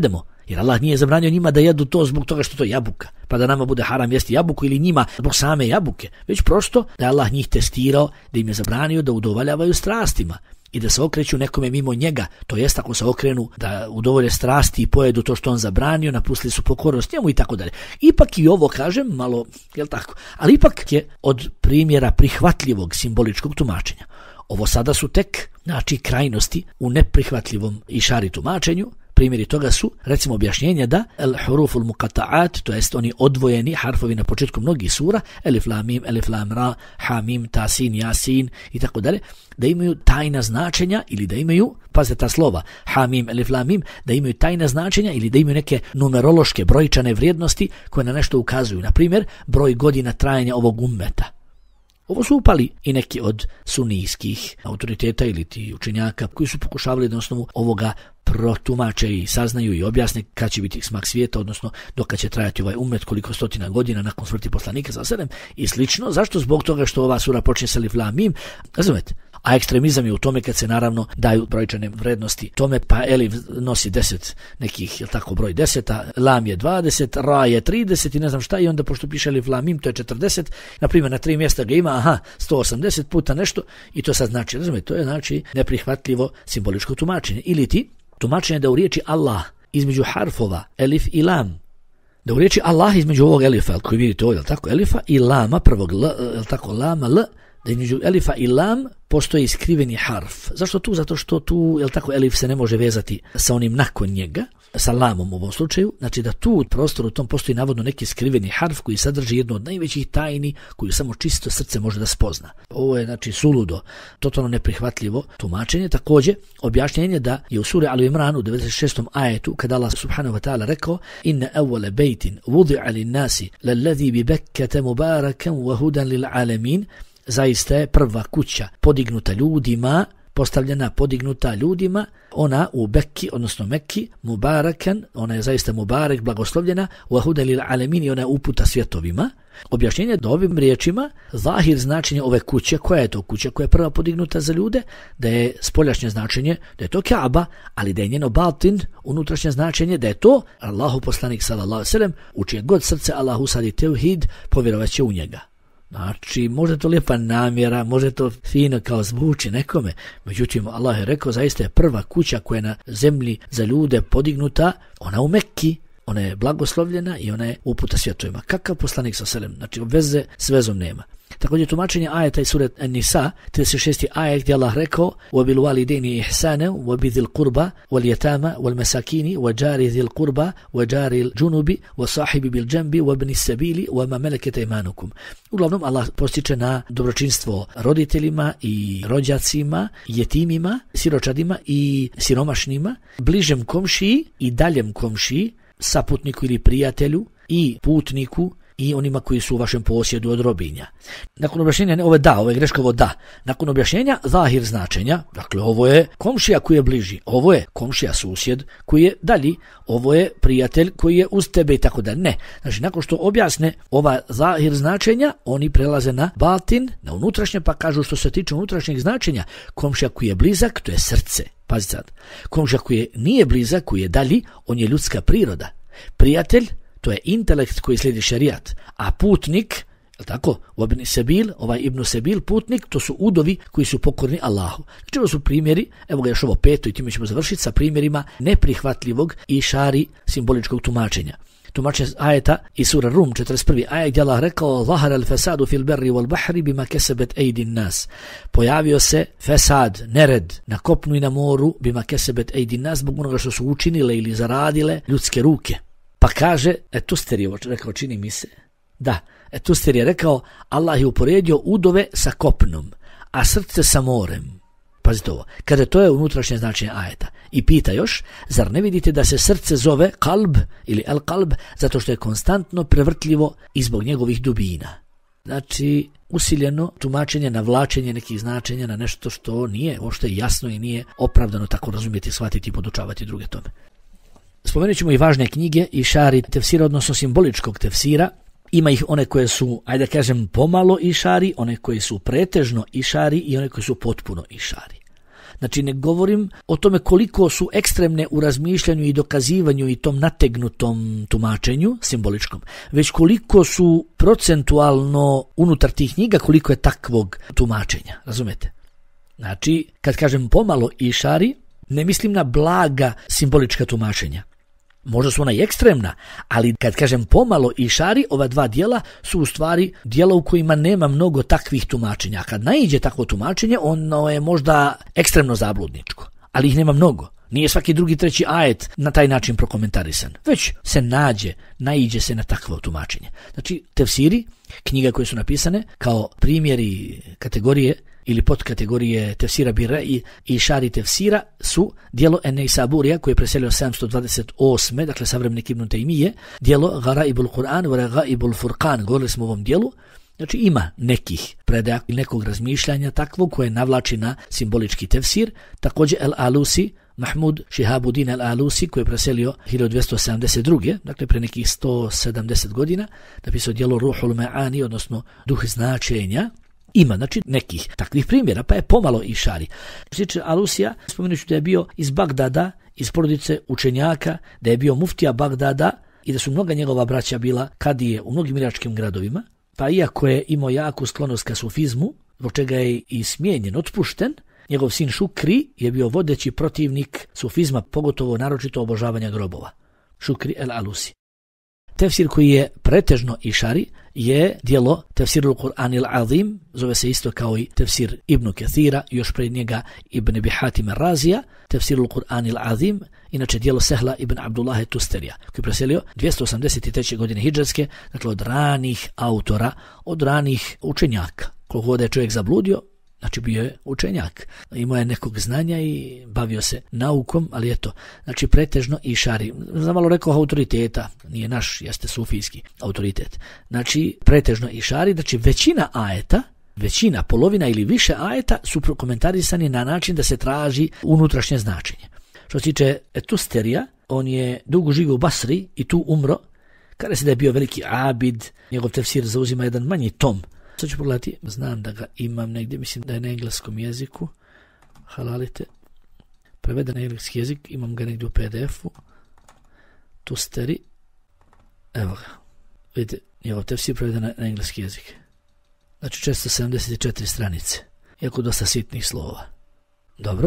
Jer Allah nije zabranio njima da jedu to zbog toga što to je jabuka, pa da nama bude haram jesti jabuku ili njima zbog same jabuke, već prosto da je Allah njih testirao, da im je zabranio da udovoljavaju strastima i da se okreću nekome mimo njega, to jest ako se okrenu da udovolje strasti i pojedu to što on zabranio, napustili su pokornost njemu i tako dalje. Ipak i ovo kažem malo, jel tako, ali ipak je od primjera prihvatljivog simboličkog tumačenja. Ovo sada su tek, znači, krajnosti u neprihvatljivom išari tumačenju. Primjeri toga su, recimo, objašnjenja da al-huruf al-muqatta'at, to jest oni odvojeni harfovi na početku mnogih sura, elif lam mim, elif lam ra, ha mim, ta sin, jasin i tako dalje, da imaju tajna značenja ili da imaju, pazite ta slova, ha mim, elif lam mim, da imaju tajna značenja ili da imaju neke numerološke brojčane vrijednosti koje na nešto ukazuju. Na primjer, broj godina trajanja ovog ummeta. Ovo su upali i neki od sunijskih autoriteta ili ti učenjaka koji su pokušavali da na osnovu ovoga protumače i saznaju i objasne kad će biti smak svijeta, odnosno dok će trajati ovaj ummet, koliko stotina godina nakon smrti poslanika sallallahu alejhi ve sellem i slično. Zašto? Zbog toga što ova sura počinje sa alif lam mim, razumete? A ekstremizam je u tome kad se naravno daju brojčane vrednosti tome, pa elif nosi 10 nekih, jel tako, broj 10, lam je 20, ra je 30 i ne znam šta, i onda pošto piše elif lam mim, to je 40, na primjer na 3 mjesta ga ima, 180 puta nešto i to sad znači, razumete, to je znači neprihvatljivo simboličko tumačenje. Ili ti tumačenje da u riječi Allah između harfova elif i lam, da u riječi Allah između ovog elifa, koji vidite ovdje, jel tako, elifa i lama, prvog l, jel tako, lama, l, da između elifa i lam postoji skriveni harf. Zašto tu? Zato što tu, jel tako, elif se ne može vezati sa onim nakon njega, sa lamom u ovom slučaju, znači da tu u prostoru tom postoji navodno neki skriveni harf koji sadrži jednu od najvećih tajni koju samo čisto srce može da spozna. Ovo je znači suludo, totalno neprihvatljivo tumačenje. Također objašnjenje da je u suri Al-Imran u 96. ajetu kada Allah subhanahu wa ta'ala rekao inna awwala baytin wudi'a lin-nasi lalladhi bi Bekkata mubarakan wa hudan lil alamin, zaista je prva kuća podignuta ljudima, postavljena, podignuta ljudima, ona u Bekki, odnosno Mekki, mubarakan, ona je zaista mubarek, blagoslovljena, wa hudan lil alamin, i ona je uputa svjetovima. Objašnjenje da ovim riječima zahir značenje ove kuće, koja je to kuća koja je prva podignuta za ljude, da je spoljašnje značenje, da je to Kaaba, ali da je njeno batin, unutrašnje značenje, da je to Allahu poslanik sallallahu alejhi ve sellem, u čije god srce Allah usadi tevhid, povjerovaće u njega. Znači, može to lijepa namjera, može to fino kao zvuči nekome, međutim, Allah je rekao, zaista je prva kuća koja je na zemlji za ljude podignuta, ona u Mekki, ona je blagoslovljena i ona je uputa svjetovima. Kakav poslanik sa selem? Znači, veze s vezom nema. Također tumačenje ajeta iz sure An-Nisa, 36. ajet gdje Allah rekao وَبِلْ وَالِدَيْنِ إِحْسَانًا وَبِذِي الْقُرْبَى وَالْيَتَامَى وَالْمَسَاكِينِ وَجَارِ ذِي الْقُرْبَى وَجَارِ الْجُنُبِ وَصَاحِبِ بِالْجَنْبِ وَابْنِ السَّبِيلِ وَمَا مَلَكَتْ أَيْمَانُكُمْ. Uglavnom Allah postiče na dobročinstvo roditeljima i rođacima, jetimima, siročadima i siromašnima, bližem komšiji i daljem komšiji, saputniku ili prijatelju i putniku i onima koji su u vašem posjedu od robinja. Nakon objašnjenja, ovo je greška, ovo da. Nakon objašnjenja zahir značenja, dakle ovo je komšija koji je bliži, ovo je komšija susjed koji je dalji, ovo je prijatelj koji je uz tebe i tako da. Ne. Znači nakon što objasne ova zahir značenja, oni prelaze na batin, na unutrašnje, pa kažu što se tiče unutrašnjeg značenja, komšija koji je blizak, to je srce. Pazite sad. Komšija koji nije blizak, koji je dalji, on je ljudska priroda. Prijatelj, to je intelekt koji slijedi šerijat, a putnik, je tako, Ibn Sebil, ovaj Ibn Sebil, putnik, to su udovi koji su pokorni Allahu. Znači ovo su primjeri, evo ga još ovo 5. i time ćemo završiti sa primjerima neprihvatljivog i šari simboličkog tumačenja. Tumačenje ajeta iz sura Rum, 41. ajet gdje Allah rekao Zahara al-fasadu fil berri wal bahri bima kesebet ejdin nas. Pojavio se fesad, nered na kopnu i na moru bima kesebet ejdin nas, zbog onoga što su učinile ili zaradile ljudske ruke. Pa kaže, Tusteri je rekao, čini mi se, da, Tusteri je rekao, Allah je uporedio udove sa kopnom, a srce sa morem. Pazite ovo, kada to je unutrašnje značenje ajeta. I pita još, zar ne vidite da se srce zove kalb ili el kalb, zato što je konstantno prevrtljivo i zbog njegovih dubina. Znači, usiljeno tumačenje, navlačenje nekih značenja na nešto što nije uopšte jasno i nije opravdano tako razumjeti, shvatiti i podučavati druge tome. Spomenut ćemo i važne knjige i šari tefsira, odnosno simboličkog tefsira. Ima ih one koje su, ajde da kažem, pomalo išari, one koje su pretežno išari i one koje su potpuno išari. Znači ne govorim o tome koliko su ekstremne u razmišljanju i dokazivanju i tom nategnutom tumačenju simboličkom, već koliko su procentualno unutar tih knjiga, koliko je takvog tumačenja, razumete? Znači, kad kažem pomalo išari, ne mislim na blaga simbolička tumačenja. Možda su ona i ekstremna, ali kad kažem pomalo išari, ova dva dijela su u stvari dijela u kojima nema mnogo takvih tumačenja. A kad naiđe takvo tumačenje, ono je možda ekstremno zabludničko, ali ih nema mnogo. Nije svaki drugi, treći ajet na taj način prokomentarisan, već se naiđe se na takvo tumačenje. Znači, tefsiri, knjiga koje su napisane kao primjeri kategorije ili podkategorije tefsira Birra'i i Šari tefsira su dijelo En-Neisaburija koje je preselio 728. dakle savremenik Ibn Taymije, dijelo Garaibul Kur'an wa Garaibul Furqan, govorili smo o ovom dijelu. Znači ima nekih predaja ili nekog razmišljanja takvog koje navlači na simbolički tefsir. Također El-Alusi, Mahmud Šihabuddin El-Alusi koji je preselio 1272. dakle pre nekih 170 godina, napisao dijelo Ruhul Ma'ani, odnosno duh značenja. Ima, znači, nekih takvih primjera, pa je pomalo išari. Sliče Alusija, spomenuću da je bio iz Bagdada, iz porodice učenjaka, da je bio muftija Bagdada i da su mnoga njegova braća bila kadije u mnogim iračkim gradovima, pa iako je imao jaku sklonost ka sufizmu, zbog čega je i smijenjen, otpušten, njegov sin Šukri je bio vodeći protivnik sufizma, pogotovo naročito obožavanja grobova. Šukri el-Alusi. Tefsir koji je pretežno išari je dijelo Tefsirul Kur'anil Azim, zove se isto kao i Tefsir Ibn Kathira, još pred njega Ibn Abi Hatim Razija, Tefsirul Kur'anil Azim, inače dijelo Sehla ibn Abdullaha Tusterija, koji je preselio 283. godine hidžretske, dakle od ranih autora, od ranih učenjaka. Koliko god je čovjek zabludio, znači bio je učenjak, imao je nekog znanja i bavio se naukom, ali eto, znači pretežno išari. Znam malo rekao autoriteta, nije naš, jeste sufijski autoritet. Znači pretežno išari, znači većina, polovina ili više ajeta su prokomentarisani na način da se traži unutrašnje značenje. Što se tiče Tusterija, on je dugo živio u Basri i tu umro, kada se da je bio veliki abid, njegov tefsir zauzima jedan manji tom. Sad ću pogledati, znam da ga imam negdje, mislim da je na engleskom jeziku, halalite, preveden na engleski jezik, imam ga negdje u PDF-u, Tusteri, evo ga, vidite, njegov tefsir preveden na engleski jezik. Znači 474 stranice, iako dosta sitnih slova. Dobro.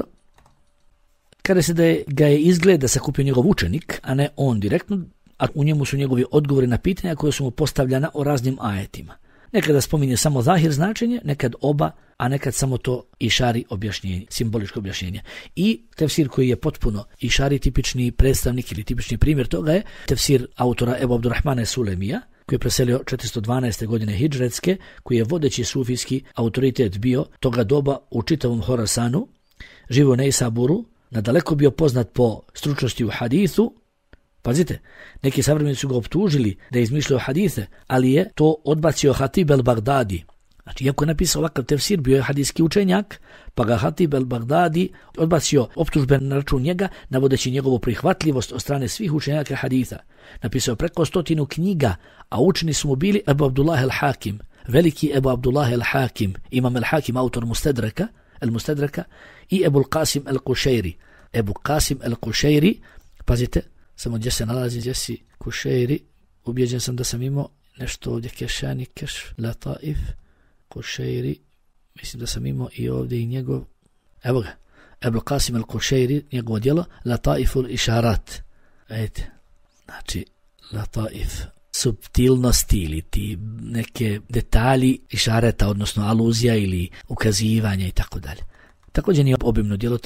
Kada se ga je izgleda sakupio njegov učenik, a ne on direktno, a u njemu su njegovi odgovori na pitanja koje su mu postavljana o raznim ajetima. Nekada spominje samo zahir značenje, nekad oba, a nekad samo to išari objašnjenje, simboličko objašnjenje. I tefsir koji je potpuno išari tipični predstavnik ili tipični primjer toga je tefsir autora Ebu Abdurrahmana Sulemija, koji je preselio 412. godine hidžretske, koji je vodeći sufijski autoritet bio toga doba u čitavom Horasanu, živio u Neisaburu, nadaleko bio poznat po stručnosti u hadithu. Pazite, neki savremenici su ga optužili da je izmišljao hadise, ali je to odbacio Hatib el-Bagdadi. Znači, iako je napisao ovakav tefsir, bio je hadijski učenjak, pa ga Hatib el-Bagdadi odbacio optužbe na račun njega, navodeći njegovu prihvatljivost od strane svih učenjaka haditha. Napisao preko 100 knjiga, a učeni su mu bili Ebu Abdullah el-Hakim, veliki Ebu Abdullah el-Hakim, imam el-Hakim, autor el-Mustedraka, i Ebu Qasim el-Kušejri. Ebu Qasim el-Kušejri, pazite, samo gdje se nalazi, gdje si Kušejri, ubjeđen sam da sam imao nešto ovdje, Kešani, Kešf, Lataif, Kušejri, mislim da sam imao i ovdje i njegov, evo ga, Ebu Qasim el-Kušejri, njegovo djelo, Lataiful Išarat, vidite, znači, Lataif, subtilnosti ili ti neke detalji išareta, odnosno aluzija ili ukazivanja i tako dalje. Također nije obimno djelo,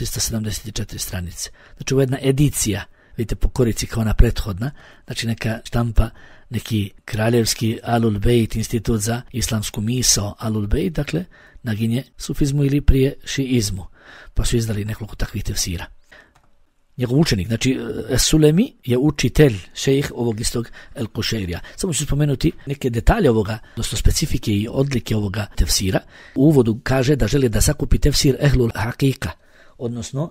374 stranice, znači ovo je jedna edicija, vidite po korici kao ona prethodna, znači neka štampa, neki kraljevski Alul Bejt, institut za islamsku misao Alul Bejt, dakle naginje sufizmu ili prije šiizmu, pa su izdali nekoliko takvih tefsira. Njegov učenik, znači Sulemi je učitelj, šejih ovog istog El-Kušejrija. Samo ću spomenuti neke detalje ovoga, odnosno specifike i odlike ovoga tefsira. U uvodu kaže da želi da sakupi tefsir Ehlul Hakika, odnosno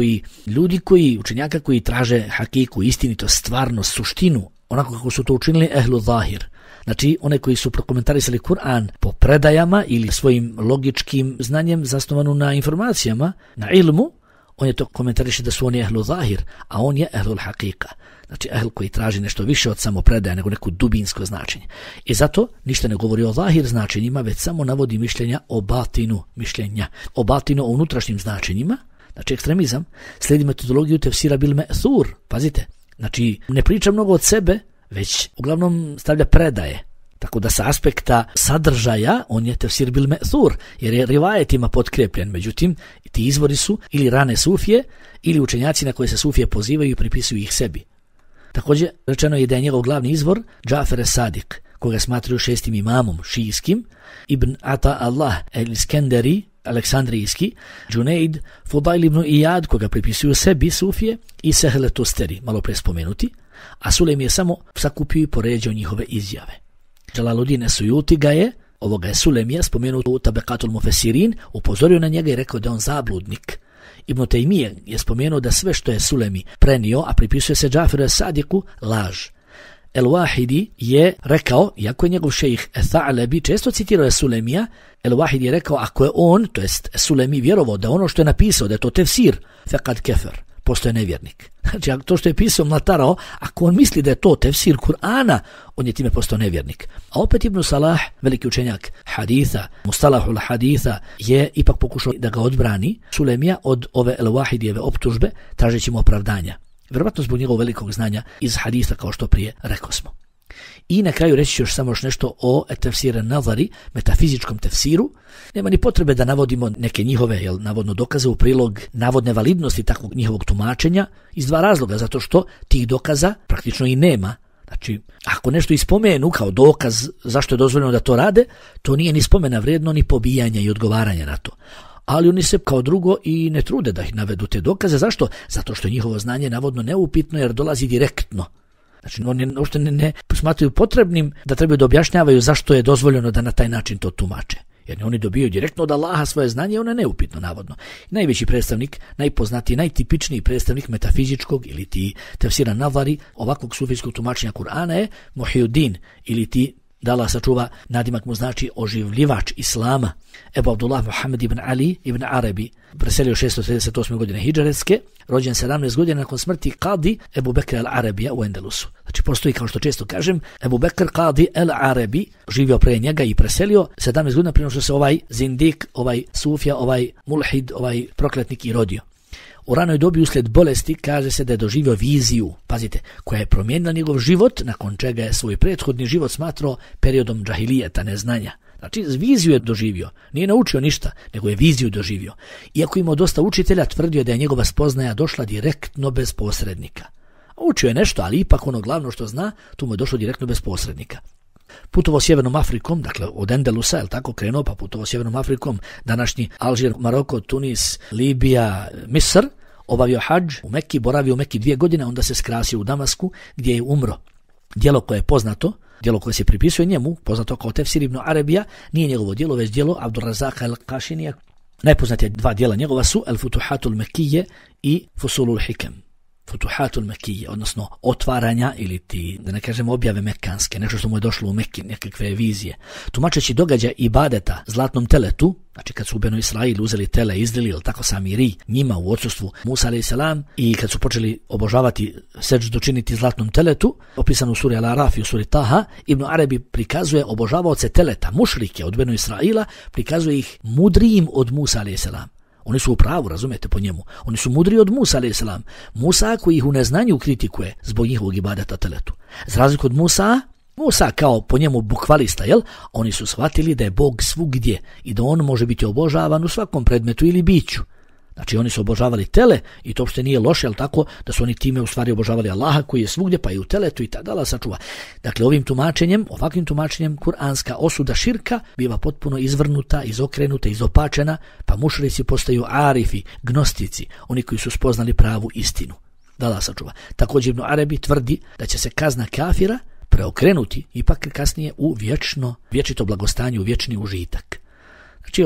ljudi koji, učenjaka koji traže hakiku, istinitost, stvarnost, suštinu, onako kako su to učinili Ehlu Zahir. Znači, one koji su prokomentarisali Kur'an po predajama ili svojim logičkim znanjem zasnovanu na informacijama, na ilmu, on je to komentariše da su oni ehlu zahir, a on je ehlul haqiqa. Znači ehl koji traži nešto više od samo predaje nego neko dubinsko značenje. I zato ništa ne govori o zahir značenjima, već samo navodi mišljenja o batinu mišljenja. O batinu, o unutrašnjim značenjima. Znači ekstremizam slijedi metodologiju tefsira bil me'thur. Pazite, znači ne priča mnogo od sebe, već uglavnom stavlja predaje. Tako da sa aspekta sadržaja on je tefsir bil me'thur, jer je rivajetima potkrepljen. Međutim, ti izvori su ili rane sufije, ili učenjaci na koje se sufije pozivaju i pripisuju ih sebi. Također, rečeno je da je njegov glavni izvor Džafer es-Sadiq, koga smatraju šestim imamom šijskim, Ibn Ata Allah el-Iskenderi, aleksandrijski, Džunejd, Fudail ibn Iyad, koga pripisuju sebi sufije, i Sehle Tusteri, malo pre spomenuti, a Sulejm je samo sakupio i poređao njihove izjave. Džalaluddin es-Sujuti ga je, ovoga je Sulejmija, spomenuto u Tabekatul Mufesirin, upozorio na njega i rekao da je on zabludnik. Ibn Tejmije je spomenuo da sve što je Sulejmi prenio, a pripisuje se Džaferu es-Sadiku, laž. El-Wahidi je rekao, iako je njegov šejih Tha'lebi često citirao je Sulejmija, El-Wahidi je rekao, ako je on, to jest Sulejmi, vjerovao da ono što je napisao, da je to tefsir, fekad kefer, postoje nevjernik. Znači, to što je pisao mlatarao, ako on misli da je to tefsir Kur'ana, on je time postao nevjernik. A opet Ibn Salah, veliki učenjak haditha, mustalahul haditha, je ipak pokušao da ga odbrani Sulejmija od ove El-Wahidijeve optužbe, tražeći mu opravdanja. Vjerovatno zbog njegovog velikog znanja iz haditha, kao što prije rekao smo. I na kraju reći ću još samo nešto o tefsir nazari, metafizičkom tefsiru. Nema ni potrebe da navodimo neke njihove navodno dokaze u prilog navodne validnosti takvog njihovog tumačenja iz dva razloga, zato što tih dokaza praktično i nema. Znači, ako nešto ispomenu kao dokaz zašto je dozvoljeno da to rade, to nije ni spomena vrijedno, ni pobijanja i odgovaranja na to. Ali oni se kao drugo i ne trude da ih navedu te dokaze. Zašto? Zato što je njihovo znanje navodno neupitno jer dolazi direktno. Znači oni uopšte ne smatraju potrebnim da trebaju da objašnjavaju zašto je dozvoljeno da na taj način to tumače. Jer oni dobijaju direktno od Allaha svoje znanje i ono je neupitno navodno. Najveći predstavnik, najpoznatiji, najtipičniji predstavnik metafizičkog ili ti tefsira nazari ovakvog sufijskog tumačenja Kur'ana je Muhyiddin ili ti da Allah sačuva, nadimak mu znači oživljivač Islama, Ebu Abdullah Muhammed ibn Ali ibn Arabi, preselio 638. godine hidžaretske, rođen 17 godina nakon smrti Qadi Ebu Bekr al-Arabija u Endelusu. Znači postoji, kao što često kažem, Ebu Bekr Qadi al-Arabi, živio pre njega i preselio 17 godina prije što se ovaj zindik, ovaj sufija, ovaj mulhid, ovaj prokletnik i rodio. U ranoj dobi uslijed bolesti kaže se da je doživio viziju, pazite, koja je promijenila njegov život, nakon čega je svoj prethodni život smatrao periodom džahilijeta, neznanja. Znači, viziju je doživio, nije naučio ništa, nego je viziju doživio. Iako imao dosta učitelja, tvrdio da je njegova spoznaja došla direktno bez posrednika. Učio je nešto, ali ipak ono glavno što zna, tu mu je došlo direktno bez posrednika. Putovao sjevernom Afrikom, dakle od Endelusa, tako krenuo, pa putovao sjevernom Afrikom, današnji Alžir, Maroko, Tunis, Libija, Misr, obavio hadž u Mekki, boravio u Mekki 2 godine, onda se skrasio u Damasku, gdje je umro. Djelo koje je poznato, djelo koje se pripisuje njemu, poznato kao Tefsir ibn Arabija, nije njegovo djelo, već djelo Abdurrazaka el-Kašinija. Najpoznatije 2 djela njegova su El-Futuhatul Mekije i Fusulul Hikem. Futuhatul Mekije, odnosno otvaranja ili ti, da ne kažem objave mekanske, nešto što mu je došlo u Mekki, nekakve vizije. Tumačeći događaj ibadeta zlatnom teletu, znači kad su u Benu Israilu uzeli tele, izlili, ili tako sami ri, njima u odsustvu Musa a.s. i kad su počeli obožavati, seđdu činiti zlatnom teletu, opisano u suri Al-Araf i u suri Taha, Ibn Arabi prikazuje obožavaoce teleta, mušrike od Benu Israila, prikazuje ih mudrijim od Musa a.s. Oni su u pravu, razumijete, po njemu. Oni su mudri od Musa a.s. Musa koji ih u neznanju kritikuje zbog njihovog ibadeta teletu. Za razliku od Musa kao po njemu bukvalista, oni su shvatili da je Bog svugdje i da on može biti obožavan u svakom predmetu ili biću. Znači oni su obožavali tele i to uopšte nije loše, tako da su oni time u stvari obožavali Allaha koji je svugdje, pa i u teletu i tada Allah sačuva. Dakle, ovakvim tumačenjem kuranska osuda širka biva potpuno izvrnuta, izokrenuta, izopačena, pa mušrici postaju arifi, gnostici, oni koji su spoznali pravu istinu. Da Allah sačuva. Također Ibn Arabi tvrdi da će se kazna kafira preokrenuti ipak kasnije u vječito blagostanje, u vječni užitak. Znači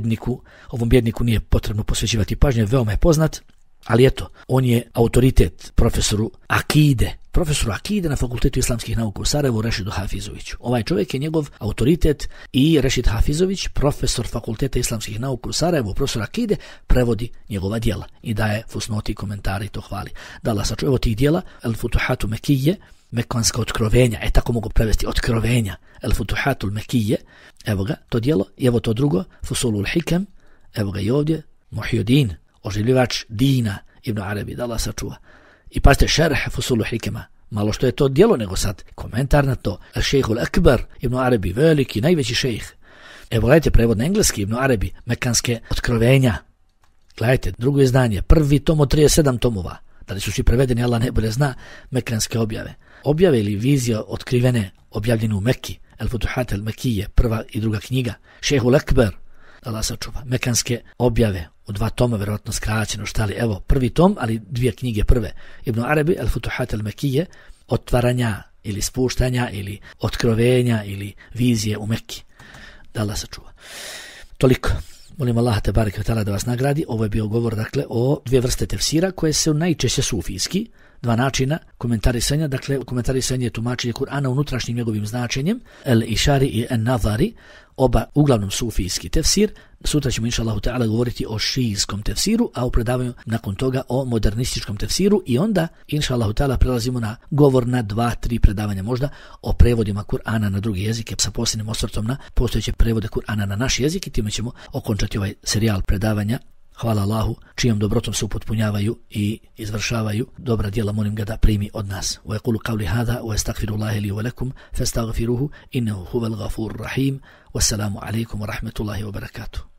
ovom bjedniku nije potrebno posvećivati pažnje, veoma je poznat, ali eto, on je autoritet profesoru akide profesoru akide na Fakultetu islamskih nauka u Sarajevu, Rešidu Hafizoviću. Ovaj čovjek je njegov autoritet i Rešid Hafizović, profesor Fakulteta islamskih nauka u Sarajevu, profesor akide, prevodi njegova djela i daje fusnoti, komentare i to hvali. Da Allah sačuva. Evo tih djela, El Futuhatu Mekije, Mekanska otkrovenja, tako mogu prevesti, otkrovenja, El Futuhatul Mekije, evo ga, to djelo, i evo to drugo, Fusulul Hikem, evo ga i ovdje, Muhyiddin, oživljivač dina, Ibn Arabi, da Allah sačuva. I pazite, šerh Fusulu Hikema, malo što je to djelo, nego sad komentar na to. Šejhul Akbar, Ibn Arabi, veliki, najveći šejh. Evo gledajte, prevod na engleski, Ibn Arabi, Mekanske otkrovenja. Gledajte, drugo izdanje, prvi tom od 37 tomova. Da li su svi prevedeni, Allah najbolje zna, Mekanske objave. Objave ili vizije otkrivene, objavljene u Mekki, El Futuhat el Mekije, prva i druga knjiga. Šejhul Akbar, Allah sačuva, Mekanske objave, u 2 toma, vjerovatno skraćeno, šta li, evo, prvi tom, ali 2 knjige prve. Ibn Arabi, El Futuhat el Mekije, otvaranja ili spuštanja ili otkrovenja ili vizije u Mekki. Da Allah sačuva. Toliko. Molim Allaha te bareke ve taala da vas nagradi. Ovo je bio govor, dakle, o 2 vrste tefsira koje su najčešće sufijski, 2 načina komentarisanja, dakle, komentarisanje je tumačenje Kur'ana unutrašnjim njegovim značenjem, el-Išari i en-Nazari, oba uglavnom sufijski tefsir. Sutra ćemo inša Allahu ta'ala govoriti o šijskom tefsiru, a u predavanju nakon toga o modernističkom tefsiru i onda inša Allahu ta'ala prelazimo na govor na 2-3 predavanja možda o prevodima Kur'ana na drugi jezike sa posebnim osvrtom na postojeće prevode Kur'ana na naš jezik i time ćemo okončati ovaj serijal predavanja. Hvala Allahu, čijom dobrotom se upotpunjavaju i izvršavaju dobra djela, molim ga da primi od nas. Wa yaqulu qawli hadha wa astaghfirullaha li wa lakum fastaghfiruhu innahu huwal ghafurur rahim. Wassalamu alaikum wa rahmatullahi wa barakatuh.